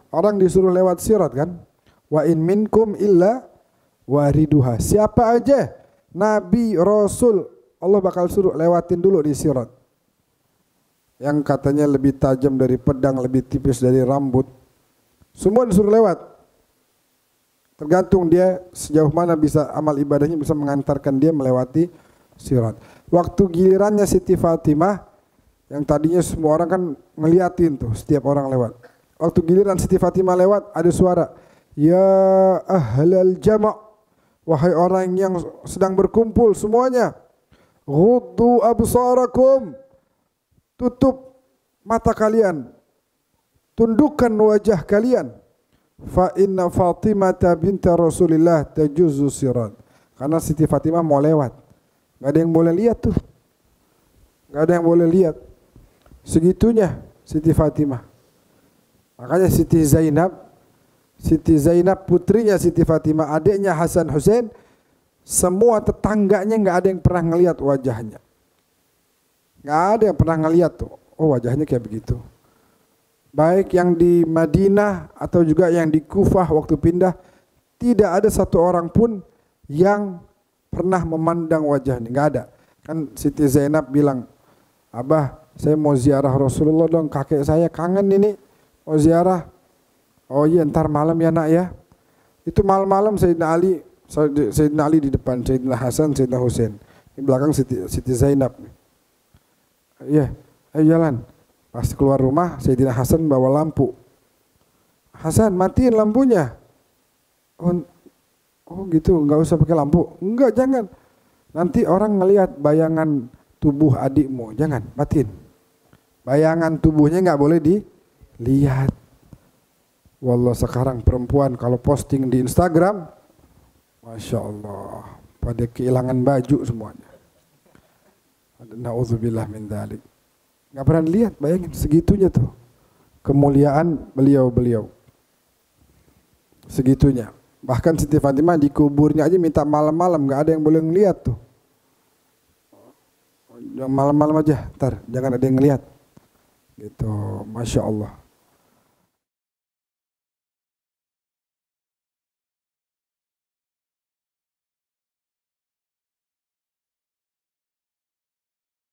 Orang disuruh lewat sirat kan? Wa in minkum illa wariduha. Siapa aja nabi, rasul, Allah bakal suruh lewatin dulu di sirat. Yang katanya lebih tajam dari pedang, lebih tipis dari rambut. Semua disuruh lewat. Tergantung dia sejauh mana bisa amal ibadahnya bisa mengantarkan dia melewati sirat. Waktu gilirannya Siti Fatimah, yang tadinya semua orang kan ngeliatin tuh setiap orang lewat. Waktu giliran Siti Fatimah lewat, ada suara, ya ahlal jama', wahai orang yang sedang berkumpul semuanya, ghuddu absarakum, tutup mata kalian, tundukkan wajah kalian. Fa inna Fatimah binta Rasulillah tajuzu sirat. Karena Siti Fatimah mau lewat, nggak ada yang boleh lihat tuh, nggak ada yang boleh lihat. Segitunya Siti Fatimah. Makanya Siti Zainab putrinya Siti Fatimah, adiknya Hasan Hussein, semua tetangganya nggak ada yang pernah ngelihat wajahnya. Nggak ada yang pernah ngelihat tuh, oh wajahnya kayak begitu. Baik yang di Madinah atau juga yang di Kufah waktu pindah, tidak ada satu orang pun yang pernah memandang wajahnya, nggak ada. Kan Siti Zainab bilang, Abah, saya mau ziarah Rasulullah dong, kakek saya kangen ini, mau ziarah. Oh iya, ntar malam ya nak ya. Itu malam-malam Sayyidina Ali di depan, Sayyidina Hasan, Sayyidina Hussein. Di belakang Siti Zainab. Iya, ayo jalan. Pas keluar rumah, Sayyidina Hasan bawa lampu. Hasan, matiin lampunya. Oh gitu, nggak usah pakai lampu. Enggak, jangan. Nanti orang ngelihat bayangan tubuh adikmu, jangan, matiin. Bayangan tubuhnya nggak boleh dilihat. Wallah sekarang perempuan kalau posting di Instagram, Masya Allah, pada kehilangan baju semuanya. Na'udzubillah min dzalik. Nggak pernah dilihat, bayangin segitunya tuh kemuliaan beliau-beliau. Segitunya. Bahkan Siti Fatimah di kuburnya aja minta malam-malam, nggak ada yang boleh ngelihat tuh. Malam-malam aja, ntar jangan ada yang ngelihat. Gitu, Masya Allah.